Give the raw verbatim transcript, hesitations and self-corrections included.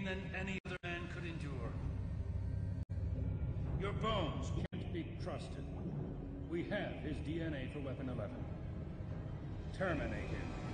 than any other man could endure. Your bones can't be trusted. We have his D N A for Weapon eleven. Terminate him.